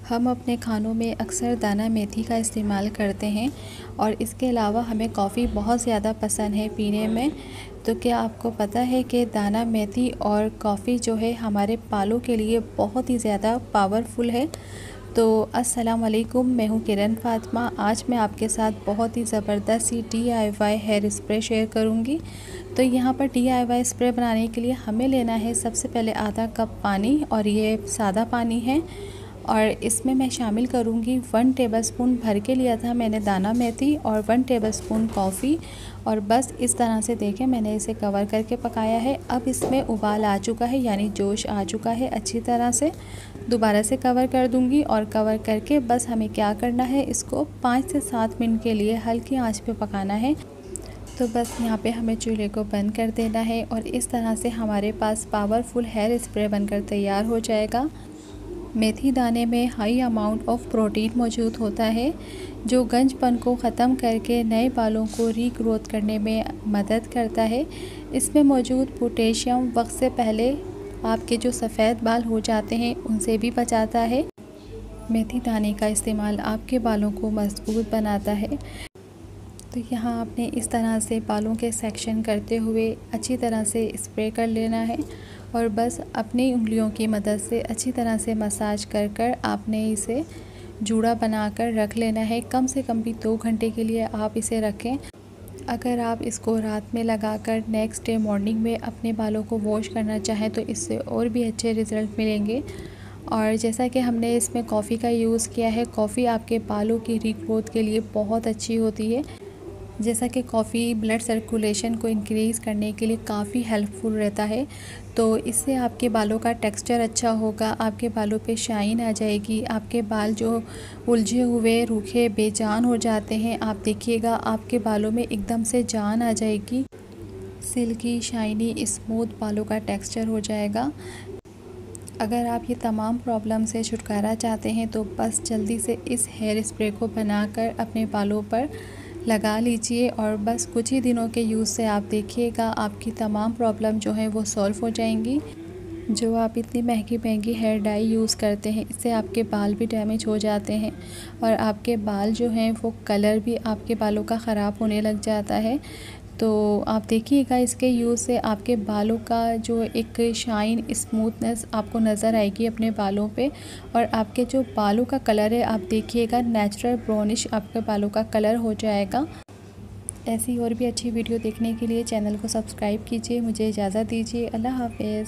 हम अपने खानों में अक्सर दाना मेथी का इस्तेमाल करते हैं और इसके अलावा हमें कॉफ़ी बहुत ज़्यादा पसंद है पीने में। तो क्या आपको पता है कि दाना मेथी और कॉफ़ी जो है हमारे बालों के लिए बहुत ही ज़्यादा पावरफुल है। तो अस्सलाम वालेकुम, मैं हूँ किरण फ़ातिमा। आज मैं आपके साथ बहुत ही ज़बरदस्त सी DIY हेयर स्प्रे शेयर करूँगी। तो यहाँ पर DIY स्प्रे बनाने के लिए हमें लेना है सबसे पहले आधा कप पानी, और ये सादा पानी है। और इसमें मैं शामिल करूँगी 1 टेबलस्पून भर के लिया था मैंने दाना मेथी और 1 टेबलस्पून कॉफ़ी। और बस इस तरह से देखें मैंने इसे कवर करके पकाया है। अब इसमें उबाल आ चुका है, यानी जोश आ चुका है अच्छी तरह से। दोबारा से कवर कर दूँगी और कवर करके बस हमें क्या करना है, इसको 5 से 7 मिनट के लिए हल्की आंच पे पकाना है। तो बस यहाँ पे हमें चूल्हे को बंद कर देना है और इस तरह से हमारे पास पावरफुल हेयर स्प्रे बनकर तैयार हो जाएगा। मेथी दाने में हाई अमाउंट ऑफ प्रोटीन मौजूद होता है, जो गंजपन को ख़त्म करके नए बालों को रीग्रोथ करने में मदद करता है। इसमें मौजूद पोटेशियम वक्त से पहले आपके जो सफ़ेद बाल हो जाते हैं उनसे भी बचाता है। मेथी दाने का इस्तेमाल आपके बालों को मजबूत बनाता है। तो यहाँ आपने इस तरह से बालों के सेक्शन करते हुए अच्छी तरह से स्प्रे कर लेना है और बस अपनी उंगलियों की मदद से अच्छी तरह से मसाज कर कर आपने इसे जूड़ा बनाकर रख लेना है। कम से कम भी 2 घंटे के लिए आप इसे रखें। अगर आप इसको रात में लगाकर नेक्स्ट डे मॉर्निंग में अपने बालों को वॉश करना चाहें तो इससे और भी अच्छे रिज़ल्ट मिलेंगे। और जैसा कि हमने इसमें कॉफ़ी का यूज़ किया है, कॉफ़ी आपके बालों की रीग्रोथ के लिए बहुत अच्छी होती है। जैसा कि कॉफ़ी ब्लड सर्कुलेशन को इंक्रीज़ करने के लिए काफ़ी हेल्पफुल रहता है। तो इससे आपके बालों का टेक्सचर अच्छा होगा, आपके बालों पे शाइन आ जाएगी। आपके बाल जो उलझे हुए, रूखे, बेजान हो जाते हैं, आप देखिएगा आपके बालों में एकदम से जान आ जाएगी। सिल्की, शाइनी, स्मूथ बालों का टेक्सचर हो जाएगा। अगर आप ये तमाम प्रॉब्लम से छुटकारा चाहते हैं तो बस जल्दी से इस हेयर स्प्रे को बनाकर अपने बालों पर लगा लीजिए और बस कुछ ही दिनों के यूज़ से आप देखिएगा आपकी तमाम प्रॉब्लम जो है वो सॉल्व हो जाएंगी। जो आप इतनी महंगी महंगी हेयर डाई यूज़ करते हैं, इससे आपके बाल भी डैमेज हो जाते हैं और आपके बाल जो हैं वो कलर भी आपके बालों का ख़राब होने लग जाता है। तो आप देखिएगा इसके यूज़ से आपके बालों का जो एक शाइन, स्मूथनेस आपको नज़र आएगी अपने बालों पे। और आपके जो बालों का कलर है आप देखिएगा नेचुरल ब्राउनिश आपके बालों का कलर हो जाएगा। ऐसी और भी अच्छी वीडियो देखने के लिए चैनल को सब्सक्राइब कीजिए। मुझे इजाज़त दीजिए। अल्लाह हाफ़िज़।